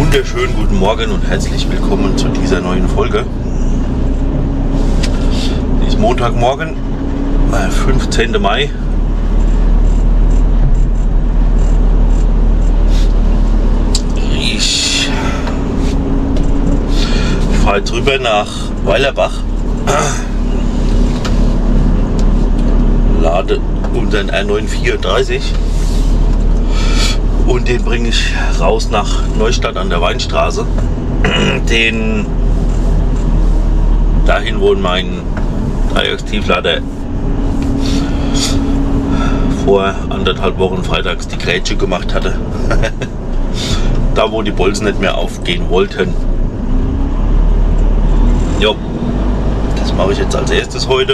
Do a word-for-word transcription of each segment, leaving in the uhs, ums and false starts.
wunderschönen guten Morgen und herzlich willkommen zu dieser neuen Folge. Es ist Montagmorgen, fünfzehnten Mai. Ich fahre jetzt rüber nach Weilerbach, lade unseren R neun vierunddreißig und den bringe ich raus nach Neustadt an der Weinstraße. Den dahin, wo mein Dreieckstieflader vor anderthalb Wochen freitags die Grätsche gemacht hatte. Da, wo die Bolzen nicht mehr aufgehen wollten. Jo, das mache ich jetzt als erstes heute.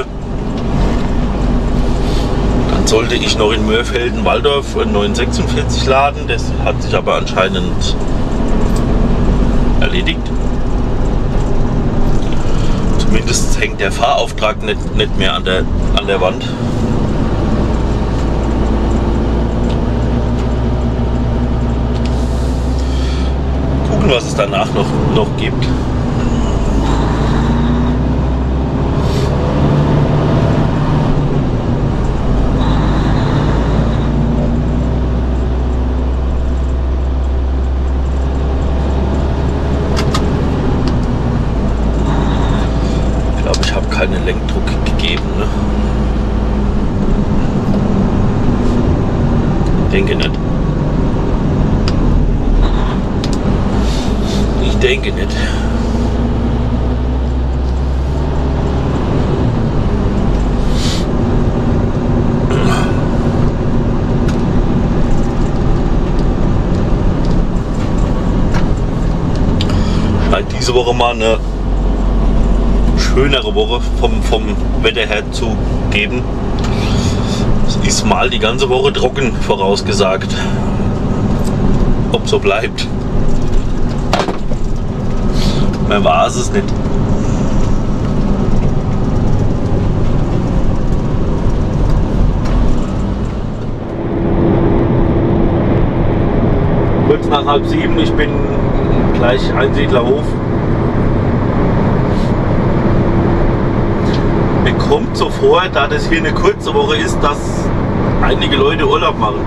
Dann sollte ich noch in Mörfelden-Walldorf einen neun sechsundvierzig laden. Das hat sich aber anscheinend erledigt. Zumindest hängt der Fahrauftrag nicht, nicht mehr an der, an der Wand. Gucken, was es danach noch, noch gibt. Ich glaube, ich habe keinen Lenkdruck gegeben, ne? Ich denke nicht. Ich denke nicht. Scheint diese Woche mal eine schönere Woche vom, vom Wetter her zu geben. Es ist mal die ganze Woche trocken vorausgesagt. Ob so bleibt. Mehr war es nicht. Kurz nach halb sieben, ich bin gleich Einsiedlerhof. Mir kommt so vor, da das hier eine kurze Woche ist, dass einige Leute Urlaub machen.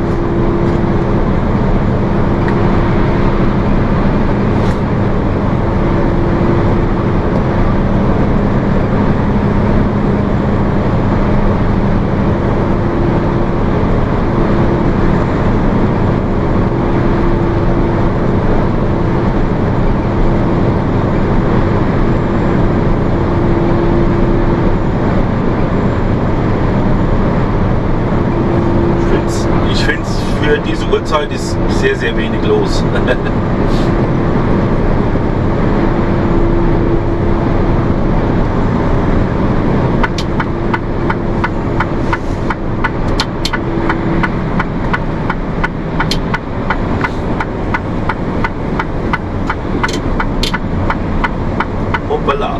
Für diese Uhrzeit ist sehr, sehr wenig los. Hoppala.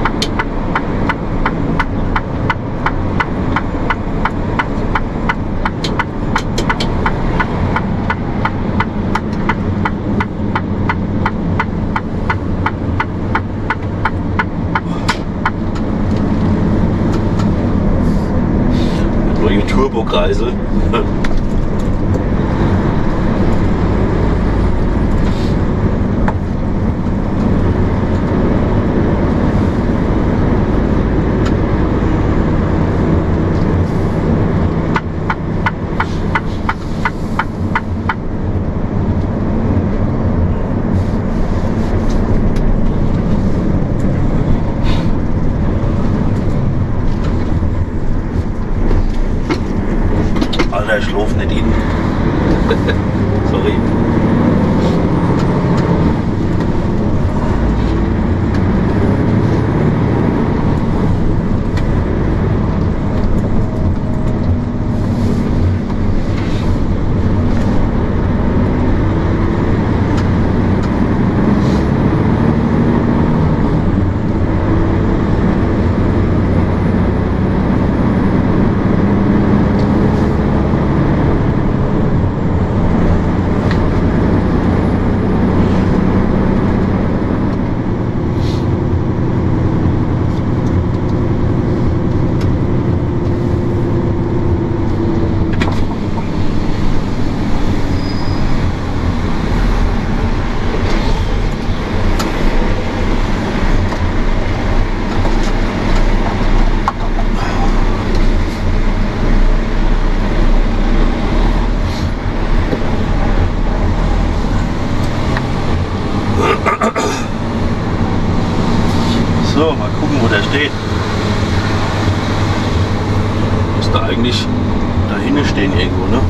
Turbokreisel. Alter, ich schlaf nicht in. Sorry. So, mal gucken, wo der steht. Müsste eigentlich da hinten stehen irgendwo, ne?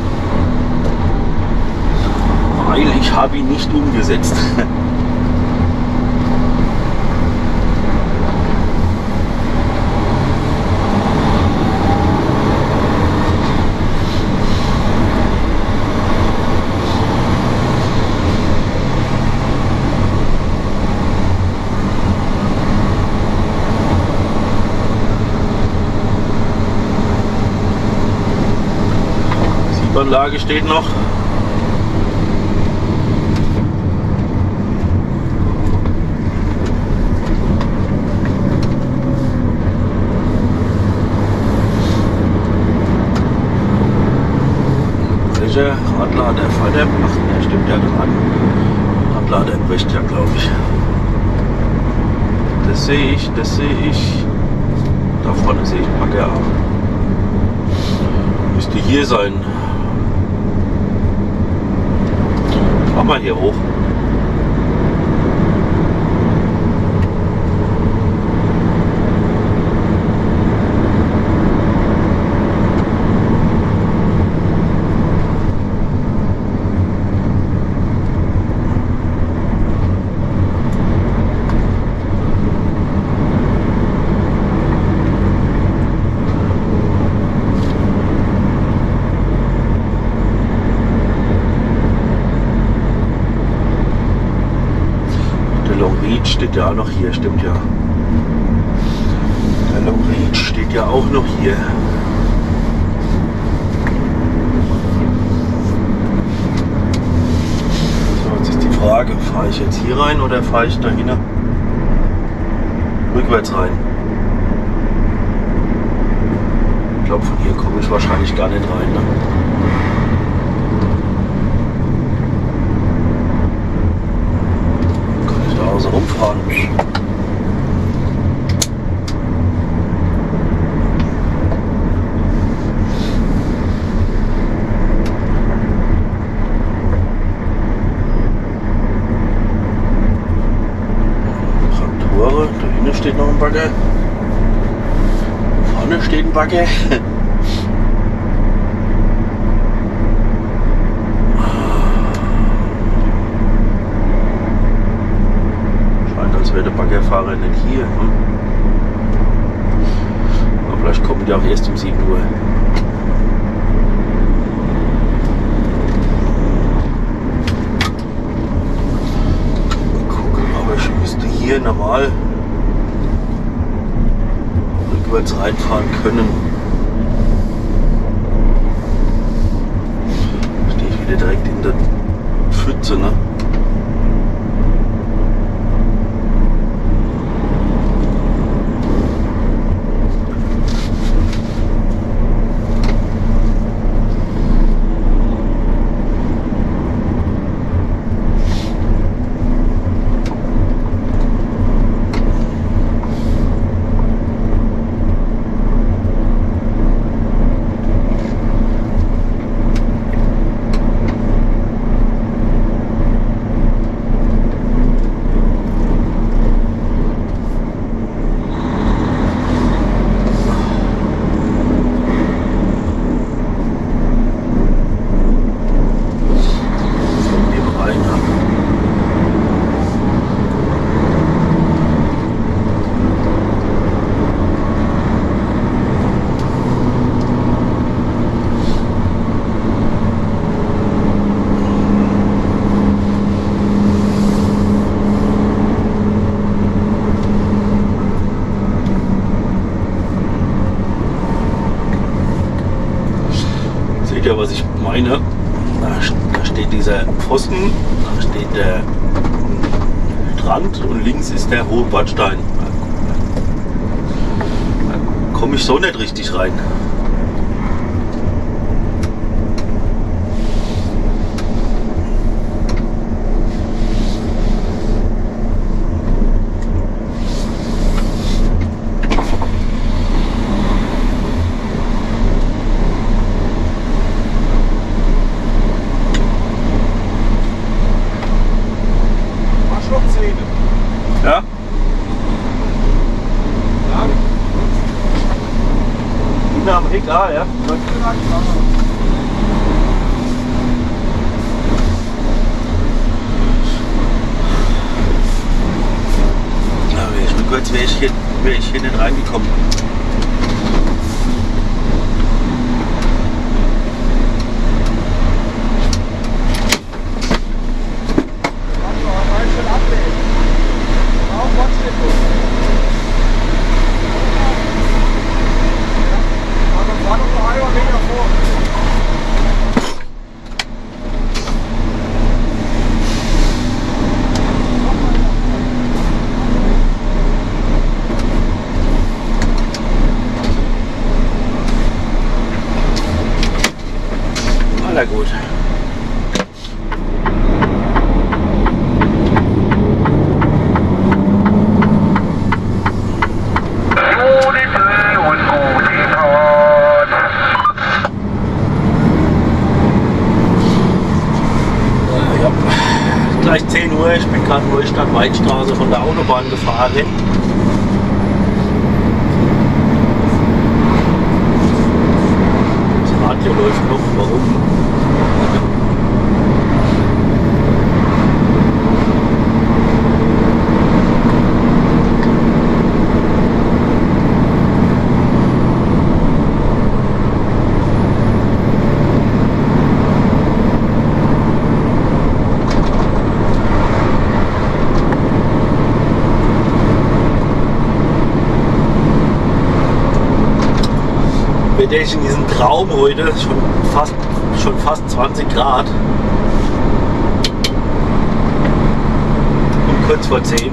Weil ich habe ihn nicht umgesetzt. Anlage steht noch. Welcher Radlader? Vater? Ach, der stimmt ja dran. Radlader im Wächt ja, glaube ich. Das sehe ich, das sehe ich. Da vorne sehe ich einen Bagger. Müsste hier sein. Fahr mal hier hoch. Steht ja auch noch hier, stimmt ja. Der Long Reach steht ja auch noch hier. So, jetzt ist die Frage, fahre ich jetzt hier rein oder fahre ich da hinten rückwärts rein? Ich glaube, von hier komme ich wahrscheinlich gar nicht rein. Ne? So rumfahren. Traktoren, da hinten steht noch ein Bagger. Vorne steht ein Bagger. Der Baggerfahrer nicht hier. Hm? Aber vielleicht kommen die auch erst um sieben Uhr. Mal gucken, aber ich müsste hier normal rückwärts reinfahren können. Stehe ich wieder direkt in der Pfütze, ne? Ja, was ich meine, da steht dieser Pfosten, da steht der Strand und links ist der hohe Bordstein. Da komme ich so nicht richtig rein. Egal, ja. Ja, wäre ich mal kurz, wäre ich, hier, wär ich hier nicht reingekommen. Na gut. Ja, gleich zehn Uhr, ich bin gerade Neustadt-Weinstraße von der Autobahn gefahren. Das Radio läuft noch, warum? Wetter ist in diesem Traum heute schon fast, schon fast zwanzig Grad. Und kurz vor zehn.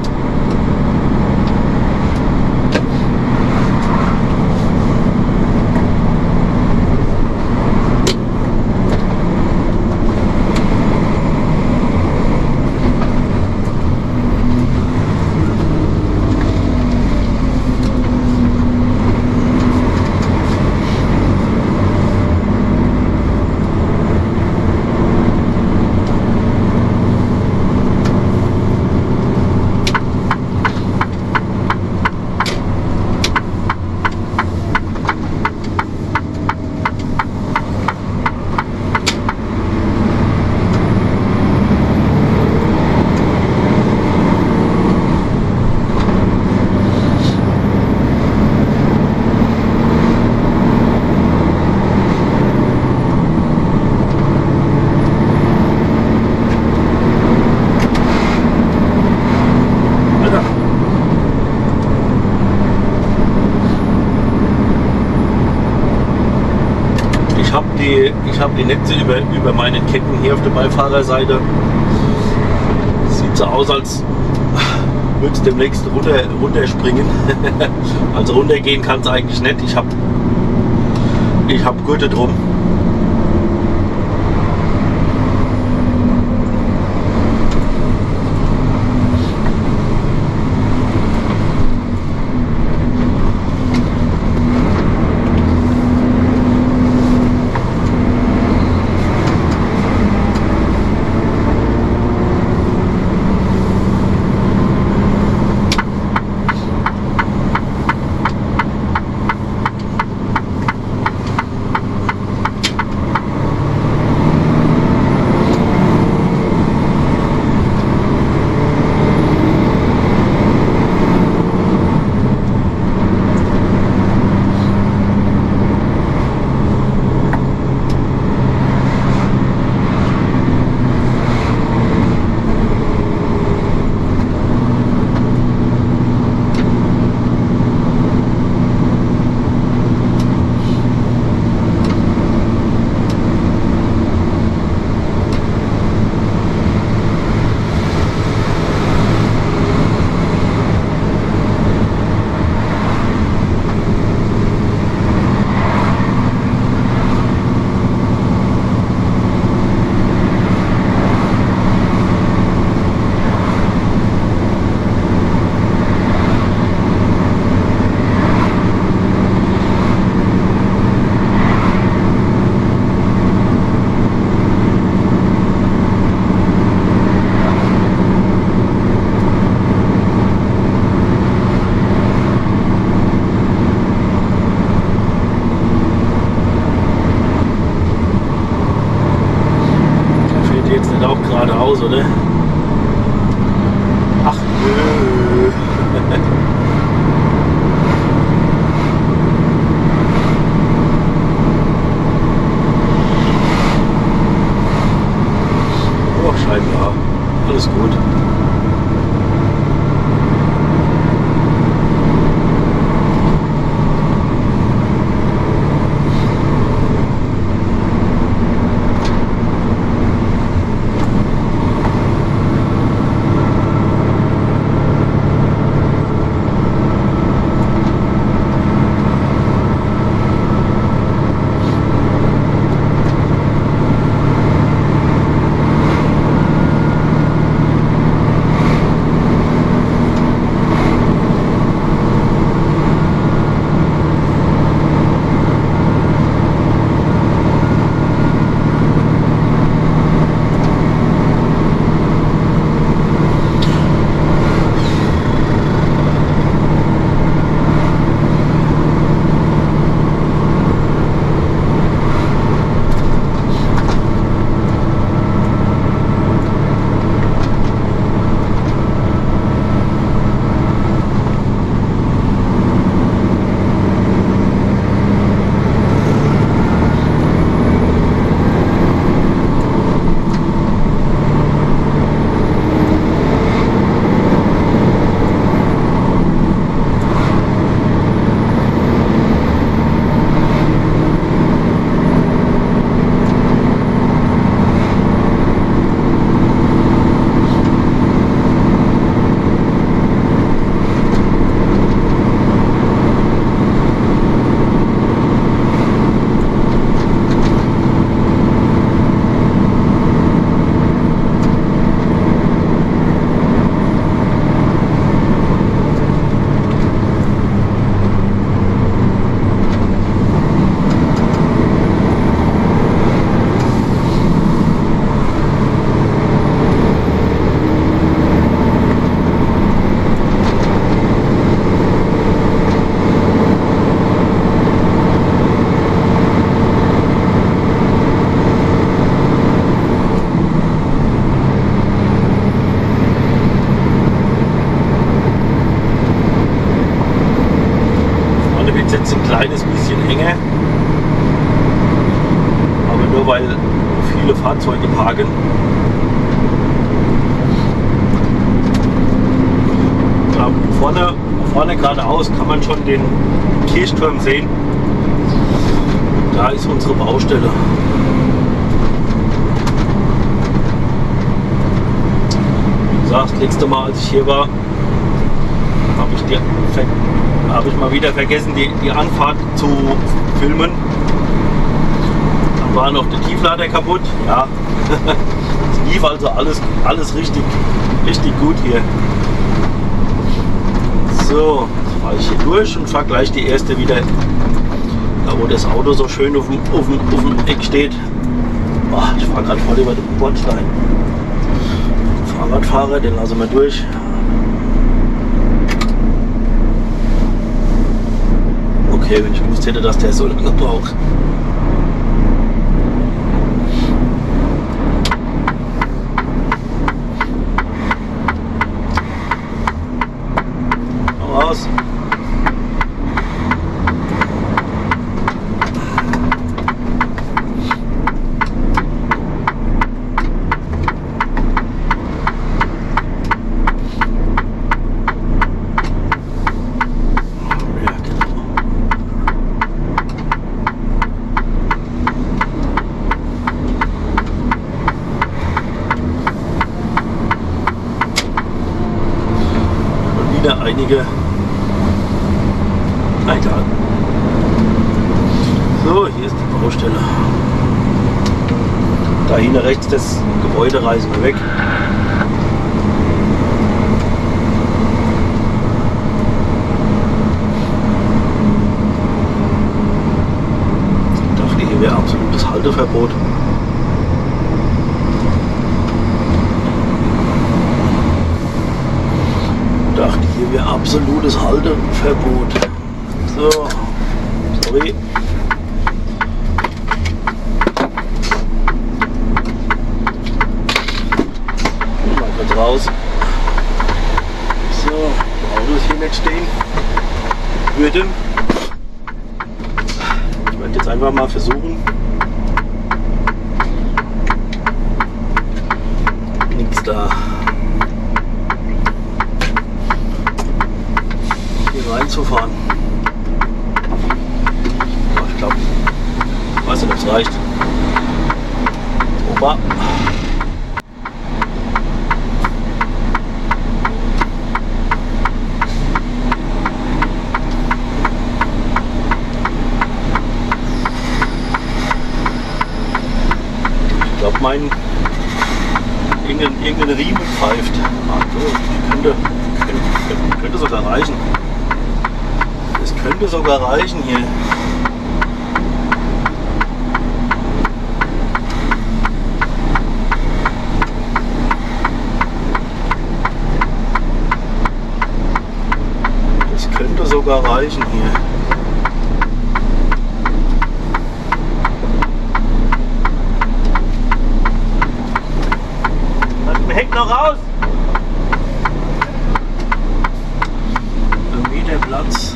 Die, ich habe die Netze über, über meinen Ketten hier auf der Beifahrerseite. Sieht so aus, als würde es demnächst runter, runterspringen. Also runtergehen kann es eigentlich nicht. Ich habe ich hab Gurte drum. aus, oder? Ach nö. Oh, scheinbar. Alles gut. Jetzt ein kleines bisschen enger, aber nur weil viele Fahrzeuge parken. Ja, vorne, vorne geradeaus kann man schon den Kirchturm sehen. Da ist unsere Baustelle. Wie gesagt, das letzte Mal, als ich hier war, habe ich die habe ich mal wieder vergessen, die, die Anfahrt zu filmen. Dann war noch der Tieflader kaputt. Ja, es lief also alles, alles richtig, richtig gut hier. So, jetzt fahre ich hier durch und fahre gleich die erste wieder, da wo das Auto so schön auf dem, auf dem, auf dem Eck steht. Boah, ich fahre gerade voll über den Bordstein. Fahrradfahrer, den lassen wir durch. Okay, wenn ich gewusst hätte, dass der so lange braucht. Komm raus. Einige. Na egal. So, hier ist die Baustelle. Da hinten rechts das Gebäude reißen wir weg. Ich dachte, hier wäre absolutes Halteverbot. Dachte, hier wäre absolutes Halteverbot. So, sorry. raus. So, Autos hier nicht stehen würde. Ich werde jetzt einfach mal versuchen, nichts da hier reinzufahren. Oh, ich glaube, ich weiß nicht, ob es reicht. Opa. Ich glaube, mein irgendein, irgendein Riemen pfeift. Also, könnte, könnte, könnte sogar reichen. Das könnte sogar reichen hier. Das könnte sogar reichen hier. Heck noch raus! Irgendwie der Platz.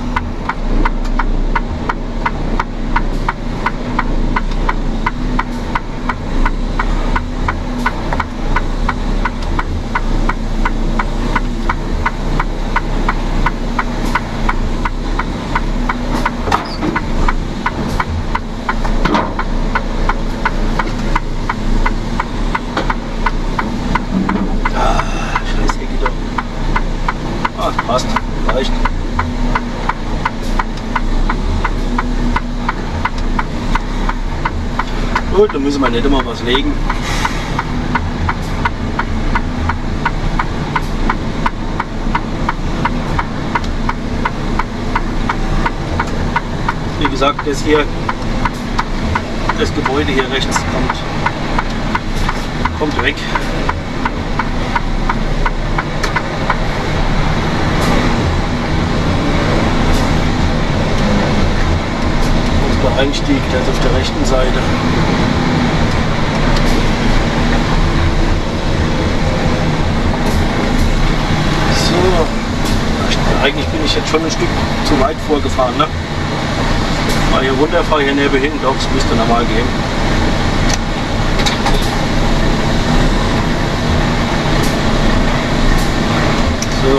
Passt, reicht. Gut, dann müssen wir nicht immer was legen. Wie gesagt, das hier, das Gebäude hier rechts kommt, kommt weg. Einstieg, der ist auf der rechten Seite. So, eigentlich bin ich jetzt schon ein Stück zu weit vorgefahren, ne? Mal hier runter, fahre hier neben hin, doch, es müsste normal gehen. So.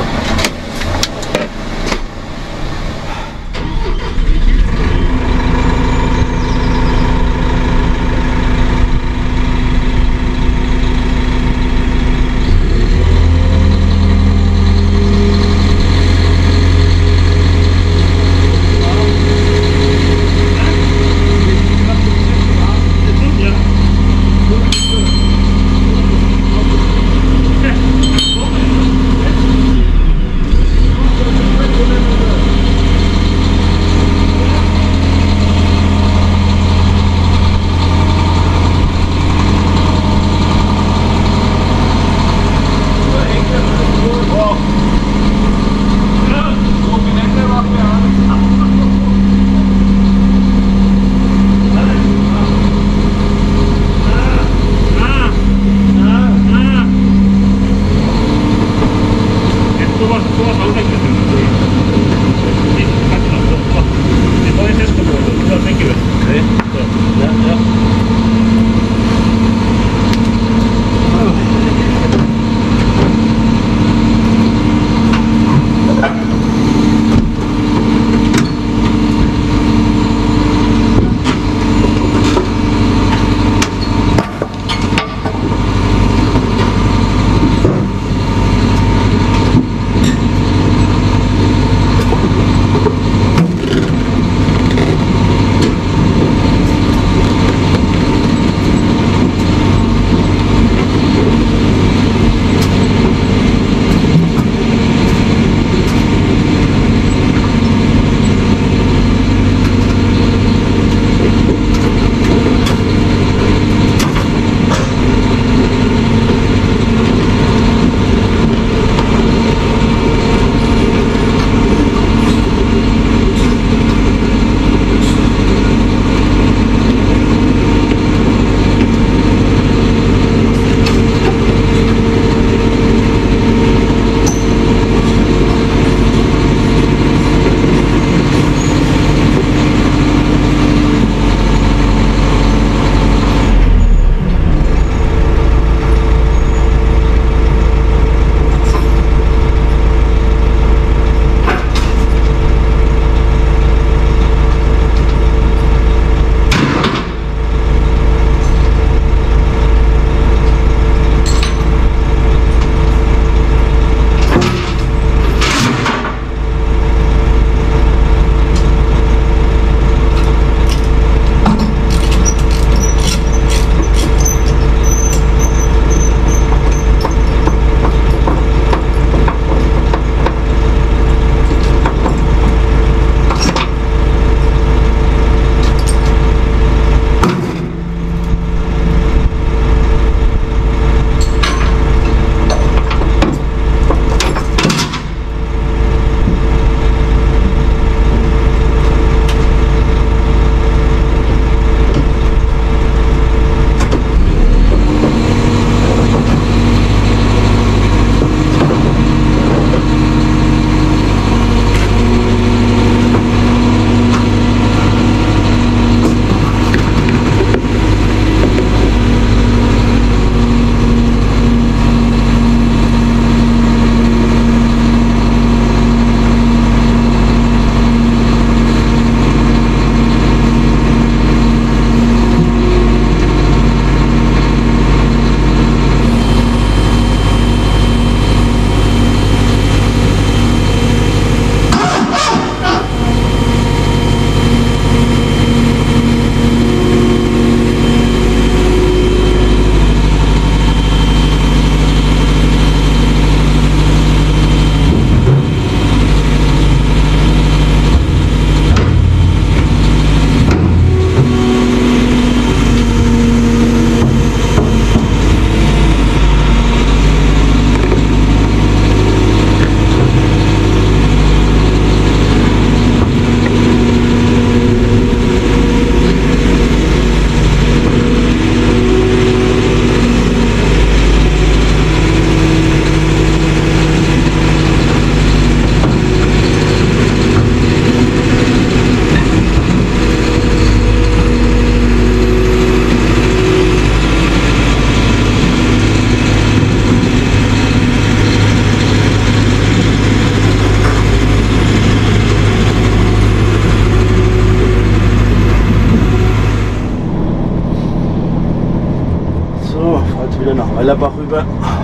Weilerbach rüber.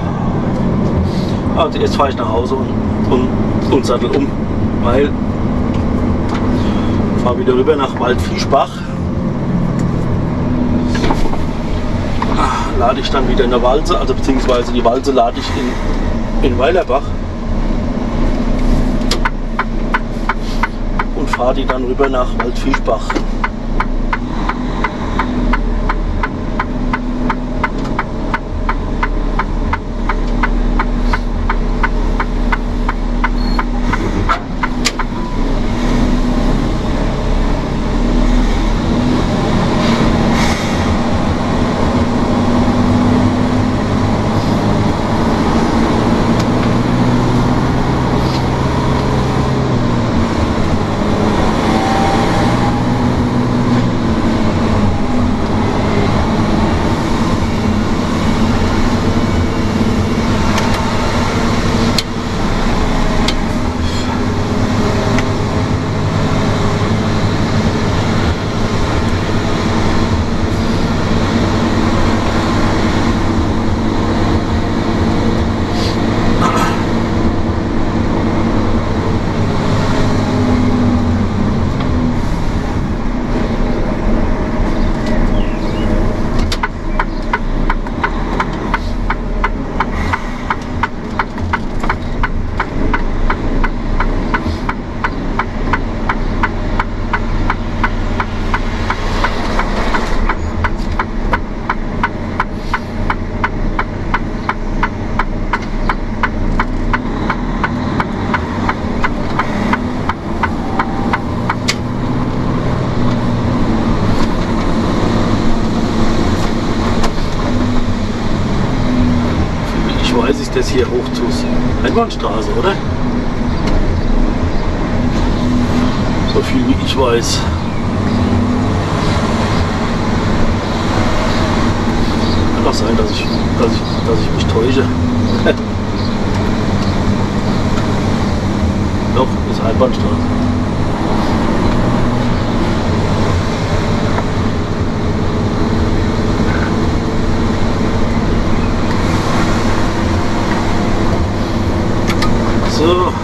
Also jetzt fahre ich nach Hause und, und, und sattel um, weil ich fahre wieder rüber nach Waldvischbach. Lade ich dann wieder eine Walze, also beziehungsweise die Walze lade ich in, in Weilerbach und fahre die dann rüber nach Waldvischbach. Das hier hoch zur Einbahnstraße, oder? So viel wie ich weiß. Kann auch sein, dass ich, dass ich, dass ich mich täusche. Doch, ist Einbahnstraße. So.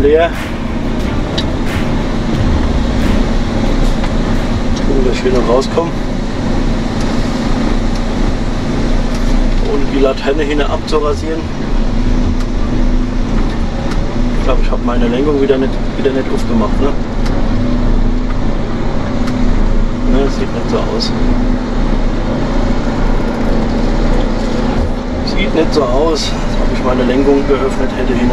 leer. Gucken, dass ich hier noch rauskomme. Ohne die Laterne hinten abzurasieren. Ich glaube, ich habe meine Lenkung wieder nicht, wieder nicht aufgemacht. Ne? Ne, das sieht nicht so aus. Sieht nicht so aus, als ob ich meine Lenkung geöffnet hätte hinten.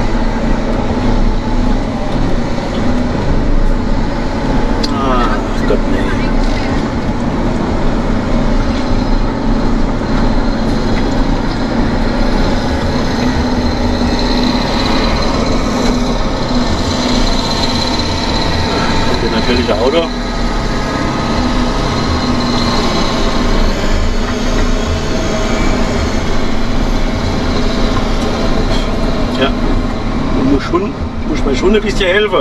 Ah, Gott, nee. Kommt hier natürlich ein Auto. Ja, du musst, schon, du musst mir schon ein bisschen helfen.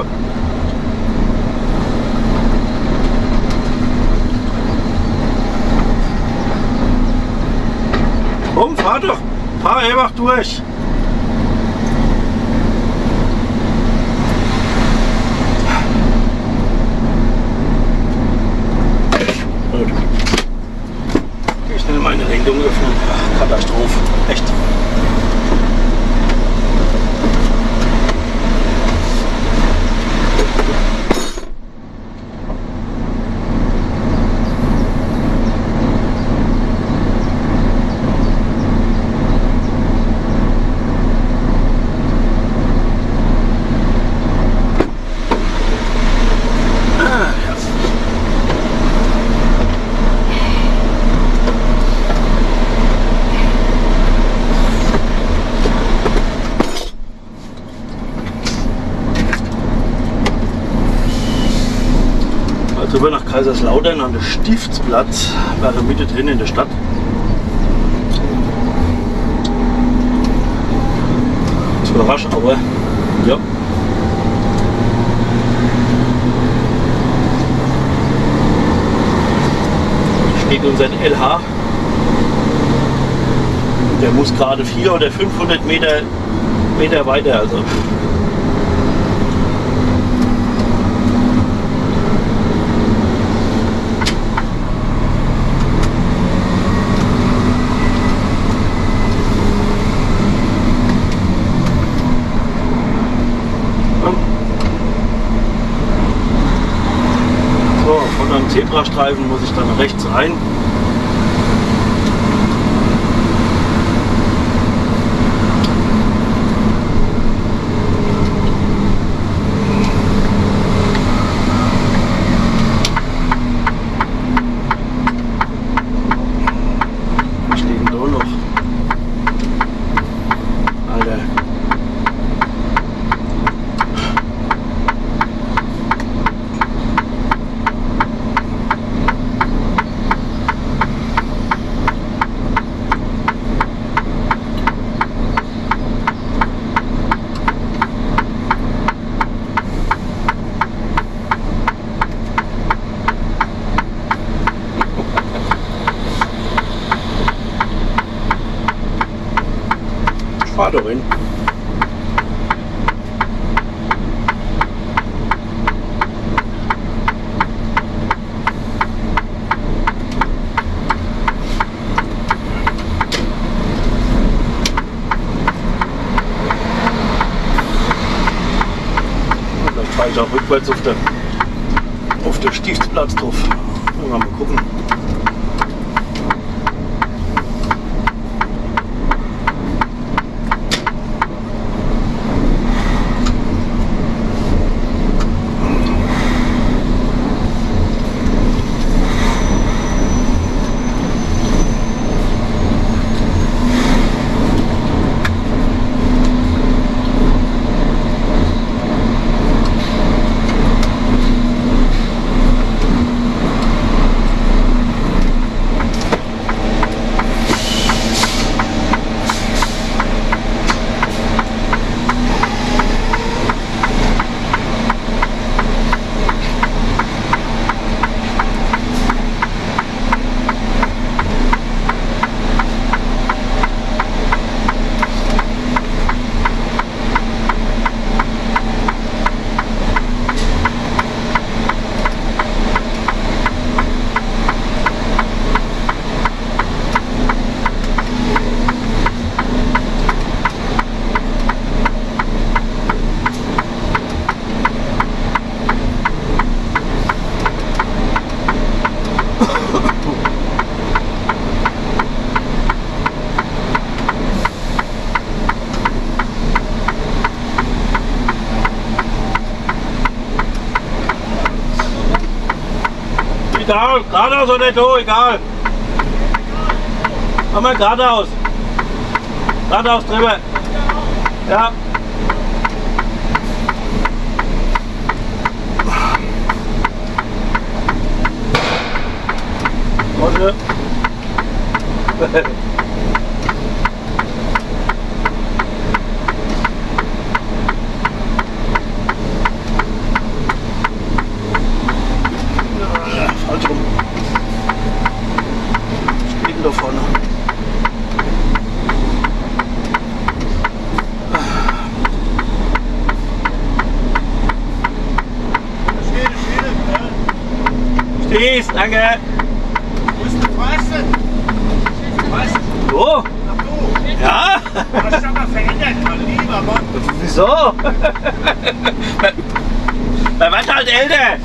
Komm, fahr doch, fahr einfach durch. Gut. Ich schnell meine Lenkung öffnen. Ach, Katastrophe, echt. Rüber nach Kaiserslautern an den Stiftsplatz, wäre Mitte drin in der Stadt. Zu rasch, aber ja. Steht unser L H. Der muss gerade vierhundert oder fünfhundert Meter, Meter weiter. Also. Zebrastreifen muss ich dann rechts rein. Was steht denn da noch? Alter. Fahr doch hin. Vielleicht fahre ich auch rückwärts auf der, auf der Stiftsplatz drauf. Mal gucken. Egal, geradeaus oder nicht, oh, egal. Mach mal geradeaus. Geradeaus drüber. Ja. Warte. Falsch rum. Steht da vorne. Stehst, danke. Wo ist der Preis? Was? Wo? Ach du? Ja? Du hast aber verändert, mein lieber Mann. Wieso? Man wird halt älter.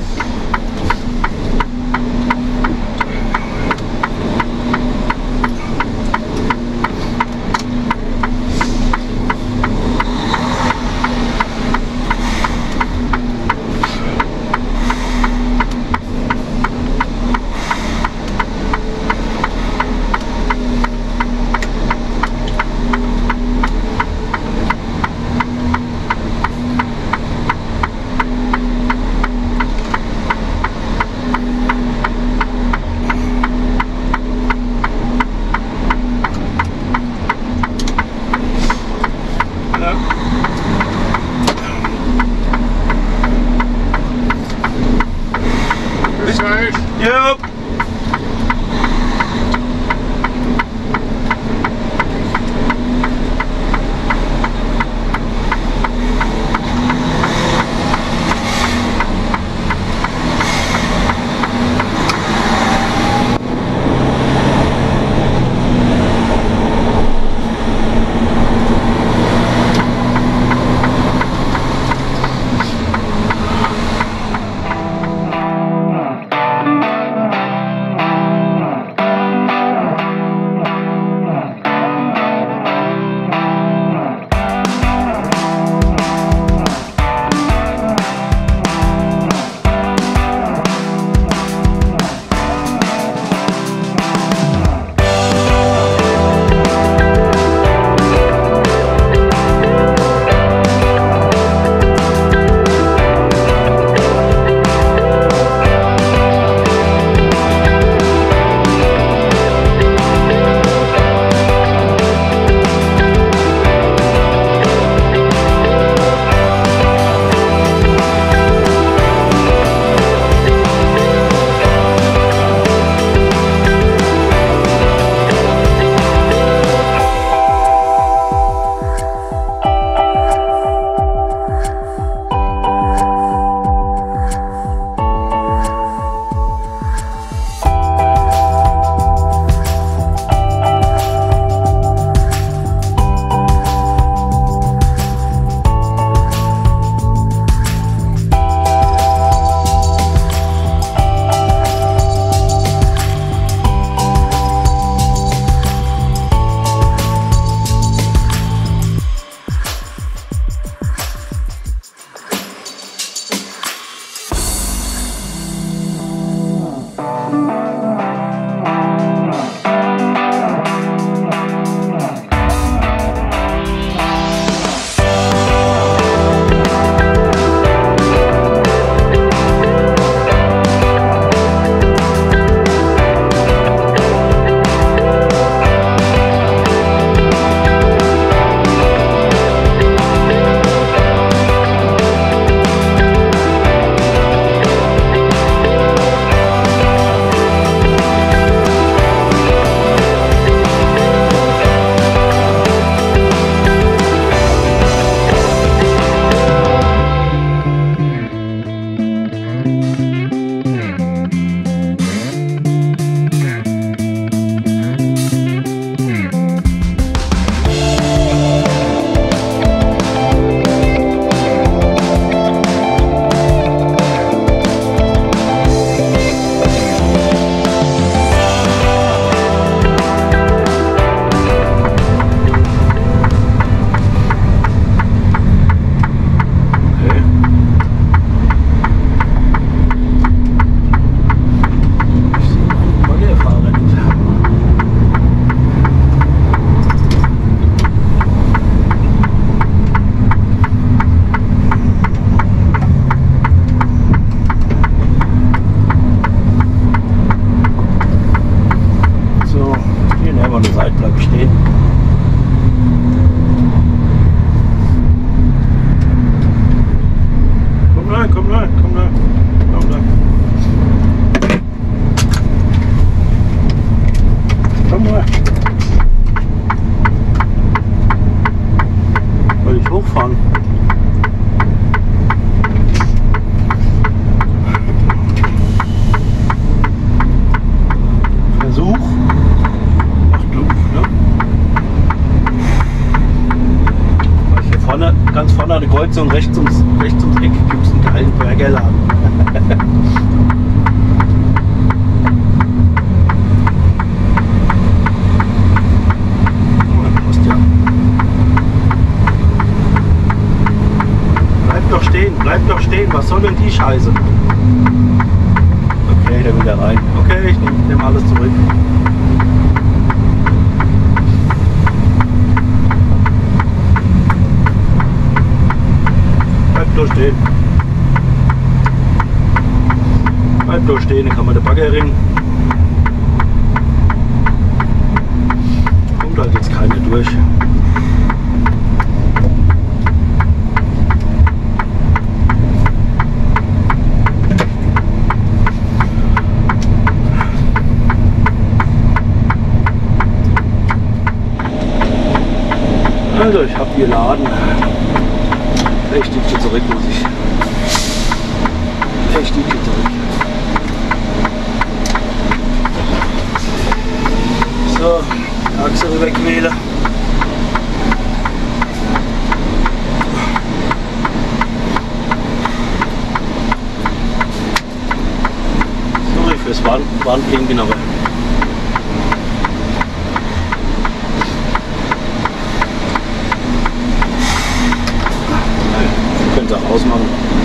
Seite bleibe ich stehen. Komm rein, komm rein, komm rein. Komm rein. Komm rein. Soll ich hochfahren? Versuch. Ach du, ne? Hier vorne, ganz vorne an der Kreuzung, rechts ums, rechts ums Eck gibt es einen geilen Burgerladen. Passt ja. Bleib doch stehen, bleib doch stehen, was soll denn die Scheiße? Okay, der will da rein. Okay, ich nehme nehm alles zurück. Bleib nur stehen. Bleib nur stehen, dann kann man den Bagger ringen. Kommt halt jetzt keiner durch. Also ich habe hier Laden. Echt die zurück muss ich. Echt die zurück. So, die Achse rüberquälen. Sorry fürs Warn Warnblinken, aber auch ausmachen.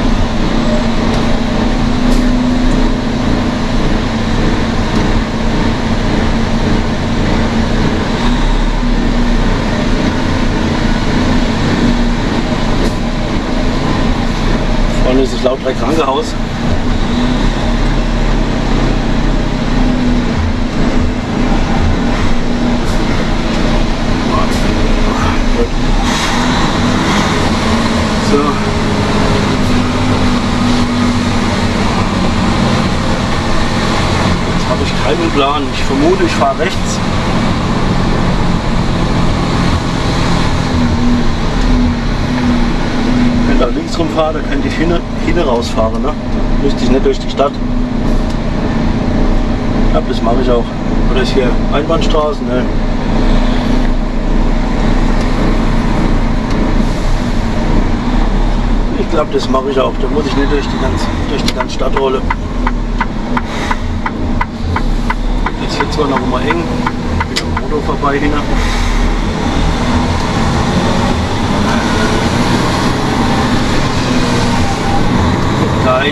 Vorne ist das Lautrei Krankenhaus. So. Habe ich keinen Plan. Ich vermute, ich fahre rechts. Wenn da links rumfahre, dann könnte ich hinten hin rausfahren. Ne? Müsste ich nicht durch die Stadt. Ich glaube, das mache ich auch. Oder ist hier Einbahnstraße? Ne. Ich glaube, das mache ich auch. Da muss ich nicht durch die ganze, durch die ganze Stadt rollen. Jetzt hier zwar noch immer eng, mit dem Auto vorbei hin. Zeit.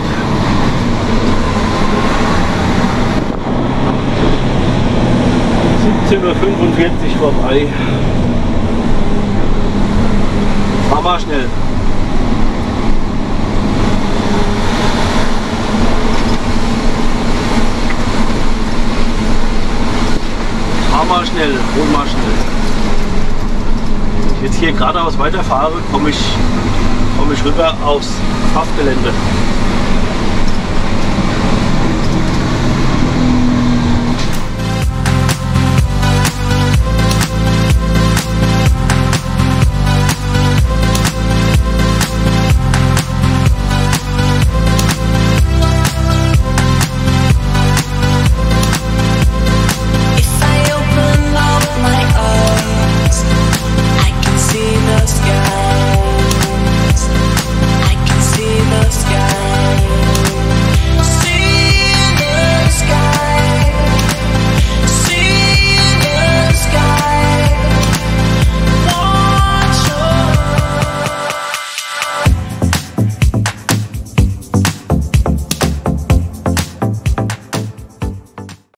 siebzehn Uhr fünfundvierzig vorbei. Fahr mal schnell. Fahr mal schnell, hol mal schnell. Wenn ich jetzt hier geradeaus weiterfahre, komme ich, komm ich rüber aufs Haftgelände.